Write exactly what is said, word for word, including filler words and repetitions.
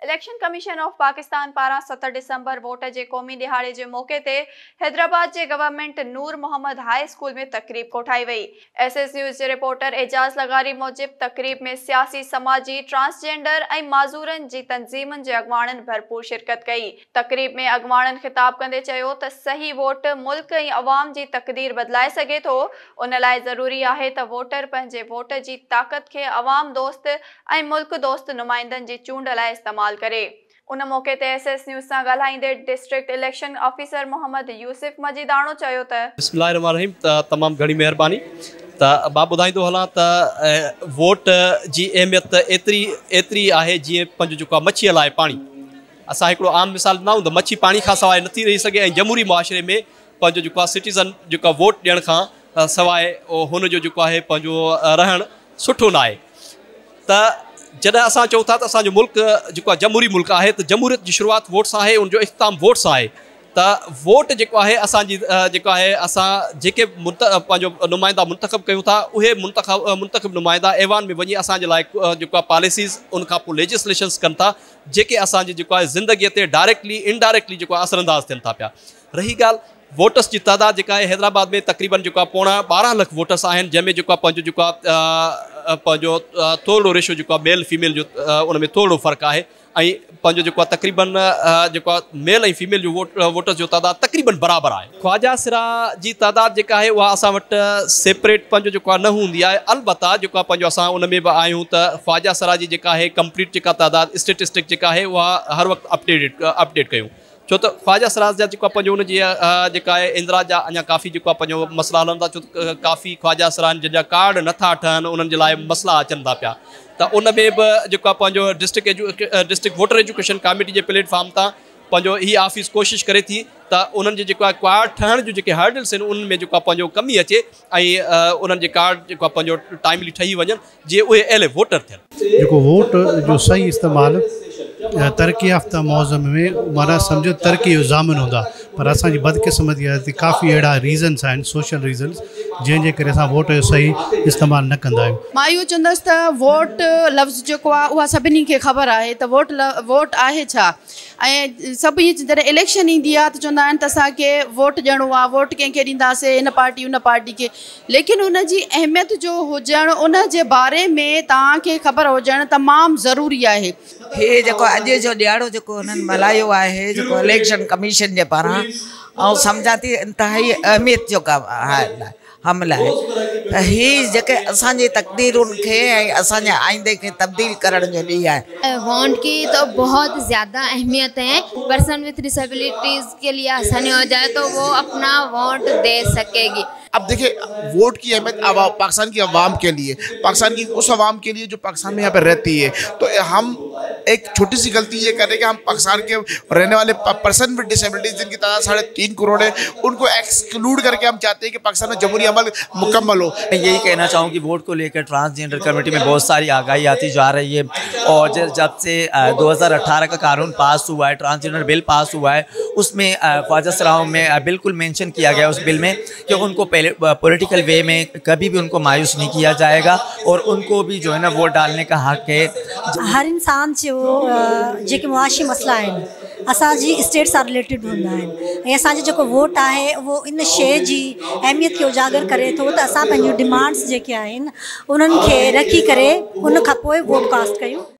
Election commission of Pakistan पारा सत December vote के क़ौमी दिहाड़े के मौके ते हैदराबाद के government Noor Mohammad high school में तकरीब कोठाई वई। एस एस न्यूज़ के रिपोर्टर एजाज लगारी मूजिब तकरीब में सियासी, समाजी, ट्रांसजेंडर और माजूरन की तंजीमन के अगवाणन भरपूर शिरकत कई। तकरीब में अगवाणन खिताब कंदे चयो त सही वोट मुल्क और अवाम की तकदीर बदलाए सके तो। उन लाइ ज़रूरी है त वोटर पंहिंजे वोट की ताकत के अवाम दोस्त और मुल्क दोस्त नुमाइंदन की चूंड लाइ इस्तेमाल करे। उन मौके ते एस एस न्यूज़ सां ॻाल्हाईंदे district election officer Mohammad Yousuf Majidano चयो त बिस्मिल्लाहिर्रहमानिर्रहीम तमाम घणी मेहरबानी त मां ॿुधाईंदो हलां त वोट जी अहमियत एतिरी एतिरी आहे जीअं पंहिंजो जेको आहे मच्छीअ लाइ पाणी। असां हिकिड़ो आम मिसाल ॿुधायूं त मच्छी पाणी खां सवाइ नथी रही सघे ऐं जमहूरी मुआशरे में पंहिंजो जेको आहे सिटीज़न जेको आहे वोट ॾियण खां सवाइ हुनजो जेको आहे पंहिंजो रहणु सुठो न आहे। त जॾहिं असां चऊं था त असांजो मुल्क जेको आहे जमहूरी मुल्क आहे त जमहूरियत जी शुरूआत वोट सां आहे, उनजो इख़्तिताम वोट सां आहे। त वोट जेको आहे असांजी जेको आहे असां जेके मुंत पंहिंजो नुमाइंदा मुंतख़ब कयूं था उहे मुंतख़ब मुंतख़ब नुमाइंदा ऐवान में वञी असांजे लाइ जेको आहे पॉलिसीज़ उनखां पोइ लेजिस्लेशन्स कनि था जेके असांजी जेको आहे ज़िंदगीअ ते डायरेक्टली इनडायरेक्टली जेको आहे असरअंदाज़ थियनि था पिया। रही ॻाल्हि वोटर्स की तादाद जेका आहे हैदराबाद में तक़रीबन जेको आहे पोणा ॿारहं लख वोटर्स आहिनि, जंहिंमें जेको आहे पंहिंजो जेको आहे पंहिंजो थोरो रेशो जेको आहे मेल फीमेल जो उन में थोरो फ़र्क़ु आहे ऐं पंहिंजो जेको आहे तक़रीबन जेको आहे मेल ऐं फीमेल जो वोट वोटर्स जो तादाद तक़रीबन बराबरि आहे। ख्वाजा सिरा जी तादाद जेका आहे उहा असां वटि सेपरेट पंहिंजो जेको आहे न हूंदी आहे। अलबत्ता जेको आहे पंहिंजो असां उन में बि आहियूं त ख्वाजा सिरा जी जेका आहे कंप्लीट जेका तादाद स्टेटिस्टिक जेका आहे उहा हर वक़्तु अपडेटेड अपडेट कयूं, छो त ख्वाजा सिराज जा जेको आहे पंहिंजो उनजी जेका आहे इंदिरा जा अञा काफ़ी जेको आहे पंहिंजो मसइला हलनि था, छो त काफ़ी ख्वाजा सिरान जंहिंजा कार्ड नथा ठहनि उन्हनि जे लाइ मसइला अचनि था पिया। त उन में बि जेको आहे पंहिंजो district edu district voter education committee जे प्लेटफॉर्म तां पंहिंजो हीअ ऑफिस कोशिशि करे थी त उन्हनि जे जेको आहे कार्ड ठहण जो जेके हर्डल्स आहिनि उन्हनि में जेको आहे पंहिंजो कमी अचे ऐं उन्हनि जे कार्ड जेको आहे पंहिंजो टाइमली ठही वञनि जीअं उहे अहिड़े वोटर थियनि। जेको वोट जो सही इस्तेमालु तरक़ी याफ़्ता मौज़म में माना सम्झो तरक़ी जो ज़ामिन हूंदा, पर असांजी बदकिस्मती आहे त काफ़ी अहिड़ा रीज़न्स आहिनि सोशल रीज़न्स जंहिंजे करे असां वोट जो सही इस्तेमालु न कंदा आहियूं। मां इहो चवंदसि त वोट लफ़्ज़ जेको आहे उहा सभिनी खे ख़बर आहे त वोट वोट आहे छा। ऐं सभु ईअं जॾहिं इलेक्शन ईंदी आहे त चवंदा आहिनि त असांखे वोट ॾियणो आहे, वोट कंहिंखे ॾींदासीं, हिन पार्टी हुन पार्टी खे, लेकिन उनजी अहमियत जो हुजणु उन जे बारे में तव्हांखे ख़बर हुजणु तमामु ज़रूरी आहे। हे जेको अॼु जो ॾियारो जेको हुननि मल्हायो आहे जेको इलेक्शन कमीशन जे पारां, ऐं सम्झां थी इंतिहाई अहमियत जो कमु आहे हमला है। त हीअ जेके असांजी तक़दीरुनि खे ऐं असांजे आईंदे खे तब्दील करण जो ॾींहुं आहे। वोट की तो बहुत ज़्यादा अहमियत है। पर्सन विथ डिसेबिलिटीज़ के लिए आसानी हो जाए तो वो अपना वोट दे सकेगी। अब देखिए वोट की अहमियत पाकिस्तान की अवाम के लिए, पाकिस्तान की उस अवाम के लिए जो पाकिस्तान में यहाँ पर रहती है, तो हम एक छोटी सी गलती ये कर रहे हैं कि हम पाकिस्तान के रहने वाले पर्सन विद डिसेबिलिटीज जिनकी तादाद साढ़े तीन करोड़ है उनको एक्सक्लूड करके हम चाहते हैं कि पाकिस्तान में जमहूरी अमल मुकम्मल हो। मैं यही कहना चाहूँ कि वोट को लेकर ट्रांसजेंडर कमेटी में बहुत सारी आगाही आती जा रही है, और जब से दो हज़ार अठारह का कानून पास हुआ है, ट्रांसजेंडर बिल पास हुआ है, उसमें ख्वाजा सिराओं में बिल्कुल मेंशन किया गया उस बिल में कि उनको पहले पॉलिटिकल वे में कभी भी उनको मायूस नहीं किया जाएगा और उनको भी जो है ना वोट डालने का हक है। हर इंसान जो जेके मुआशी मसला आहिनि असांजी स्टेट सां रिलेटेड हूंदा आहिनि ऐं असांजो जेको वोट आहे उहो इन शइ जी अहमियत खे उजागर करे थो त असां पंहिंजूं डिमांड्स जेके आहिनि उन्हनि खे रखी करे उन खां पोइ वोट कास्ट कयूं।